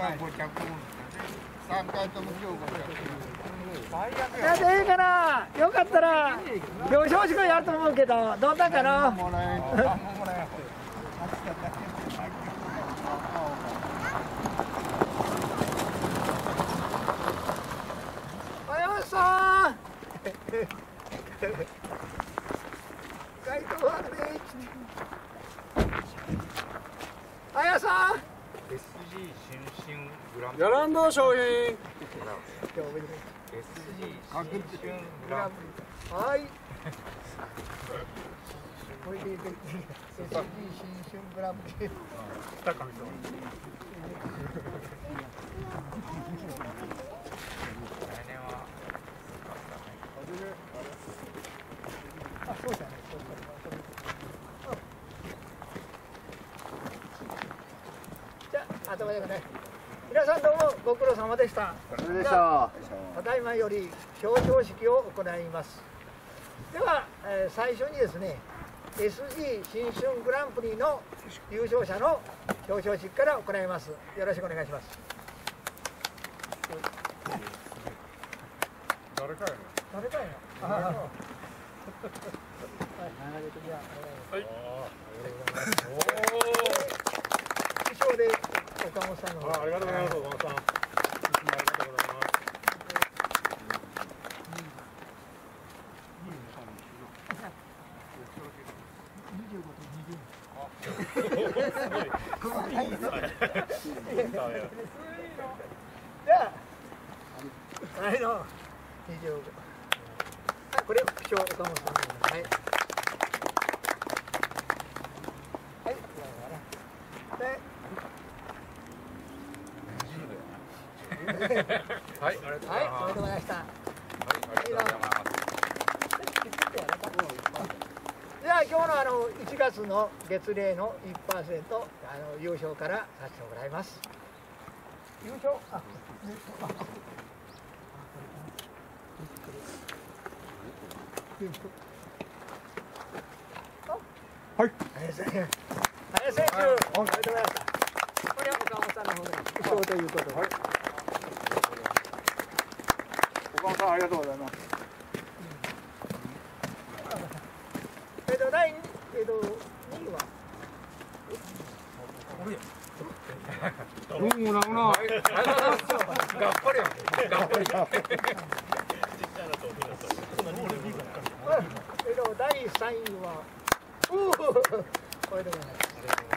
5着。3回とも今日5着。 いやでいいかな。よかったら表彰式やると思うけど、どうだかな。 もらえん。 林さん。街頭はね。林さん。 SG 新春グランプリ。 やらんど商品。 SG 新春グランプリ。 はい。これで SG 新春グランプリ。 高見さん。 来年は。 あ、そうじゃね。じゃあ、頭でね。皆さんどうもご苦労様でした。 お疲れ様でした。 ただいまより表彰式を行います。では、最初にですね、SG 新春グランプリの優勝者の表彰式から行います。よろしくお願いします。 誰かやね。 誰かいな。はい。以上で岡本さんの方。 ありがとうございます。岡本さん。ありがとうございます。 じゃあ、はいの25。あ、これ不詳岡本さんの。はい。はい。で。 はい、ありがとうございます。 はい、おめでとうございました。 はい、ありがとうございます。 じゃあ今日の1月の月例の 1% 優勝からさせてもらいます。優勝？あ、 はい。 林選手、おめでとうございました。これは岡本さんの方で優勝ということで。はい。 岡本さんありがとうございます。 第2位は。 もらうな。 がっぱりや。がっぱり。 第3位は。これでございます。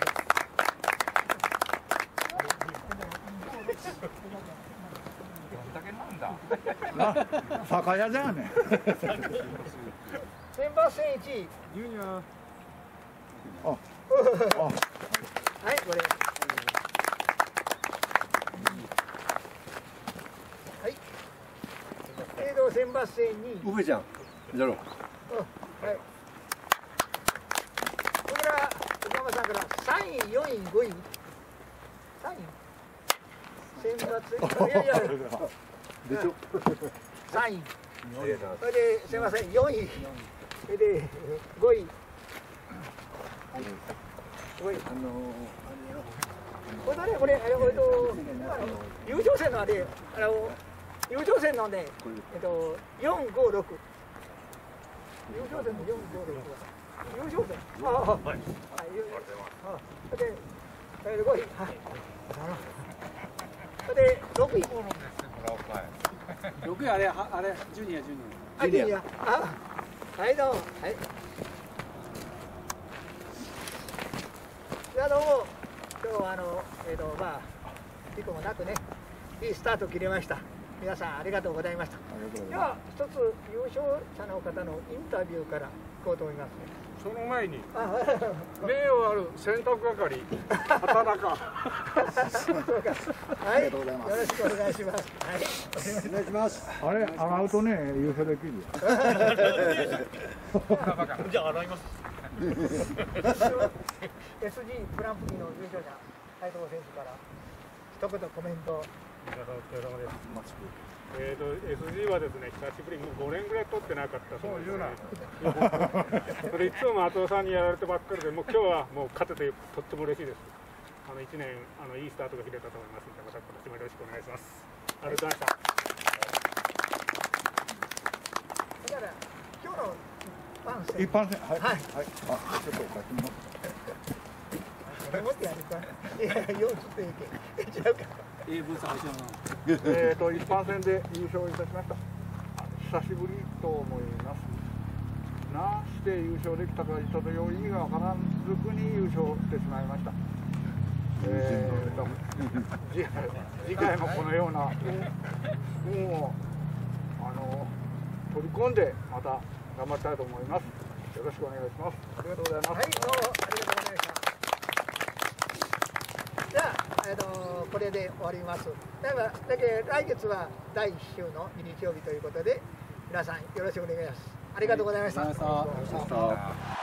どんだけなんだ。 酒屋じゃね。 選抜戦1位。 ユニャ。 あ。 はい、これ。はい。選抜戦2位。 上ちゃん。ゼロ。 はい。これから岡山さんから3位、4位、5位。3位。選抜。いやいや。 でしょ。 3位。それで、すみません、4位。それで、5位。5位。これ、優勝戦のあれ、優勝戦のね、4、5、6。優勝戦の4、5、6は。優勝戦。はい。で、5位。はい。それで、6位。 6位あれジュニア。 あ、ジュニア。はい、どうも。はい。じゃあどうも。今日はまあ事故もなくね、いいスタート切れました。皆さんありがとうございました。では一つ優勝者の方のインタビューからいこうと思いますね。 その前にあ、 名誉ある洗濯係畑中。 はい、よろしくお願いします。はい、 お願いします。 あれ洗うとね優勝できるよ。 じゃあ洗います。 SG グランプリの優勝者斉藤選手から一言コメント。 皆さんお疲れ様です。SG はですね、久しぶりにもう5年ぐらい取ってなかったそうですね。それいつも松尾さんにやられてばっかりで、もう今日はもう勝ててとっても嬉しいです。 1年いいスタートが切れたと思いますので、また今年もよろしくお願いします。ありがとうございました。 だから今日の一般戦、はい、 はい、 はい、あ、ちょっと書きます。 これ持ってやるか。いや、用意していけ。違うか。 ブース走るな。 一般戦で優勝いたしました。久しぶりと思います。なして優勝できたかちょっとよう意味がわからずに優勝してしまいました。次回もこのような運を取り込んでまた頑張りたいと思います。よろしくお願いします。ありがとうございます。 はい、どうもありがとうございました。じゃあ、これで終わります。だけ来月は第1週の日曜日ということで、皆さんよろしくお願いします。ありがとうございました。 ありがとうございました。